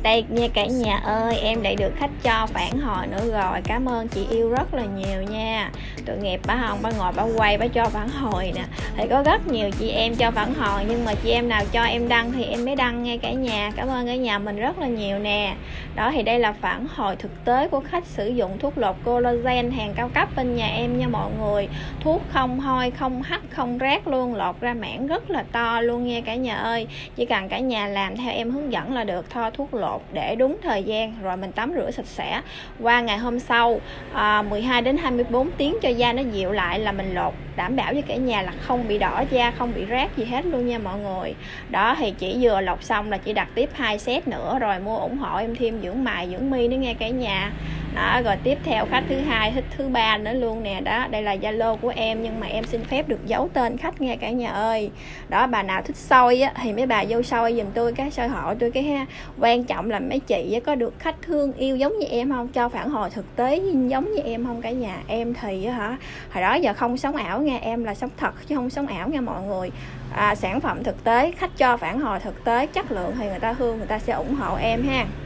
Đây nha cả nhà ơi, em lại được khách cho phản hồi nữa rồi. Cảm ơn chị yêu rất là nhiều nha. Tội nghiệp bà không, bà ngồi bà quay bà cho phản hồi nè. Thì có rất nhiều chị em cho phản hồi, nhưng mà chị em nào cho em đăng thì em mới đăng nha cả nhà. Cảm ơn cả nhà mình rất là nhiều nè. Đó thì đây là phản hồi thực tế của khách sử dụng thuốc lột collagen hàng cao cấp bên nhà em nha mọi người. Thuốc không hôi, không hắc, không rát luôn, lột ra mảng rất là to luôn nha cả nhà ơi. Chỉ cần cả nhà làm theo em hướng dẫn là được. Thoa thuốc lột để đúng thời gian rồi mình tắm rửa sạch sẽ. Qua ngày hôm sau 12 đến 24 tiếng cho da nó dịu lại là mình lột, đảm bảo với cả nhà là không bị đỏ da, không bị rát gì hết luôn nha mọi người. Đó thì chỉ vừa lột xong là chỉ đặt tiếp 2 set nữa rồi mua ủng hộ em thêm dưỡng mày dưỡng mi nữa nghe cả nhà. Đó, rồi tiếp theo khách thứ hai, thích thứ ba nữa luôn nè. Đó, đây là Zalo của em nhưng mà em xin phép được giấu tên khách nghe cả nhà ơi. Đó, bà nào thích soi á thì mấy bà vô soi giùm tôi cái, soi hộ tôi cái ha. Quan trọng là mấy chị có được khách thương yêu giống như em không, cho phản hồi thực tế giống như em không cả nhà. Em thì hả, hồi đó giờ không sống ảo nha, em là sống thật chứ không sống ảo nha mọi người. Sản phẩm thực tế, khách cho phản hồi thực tế, chất lượng thì người ta thương, người ta sẽ ủng hộ em ha.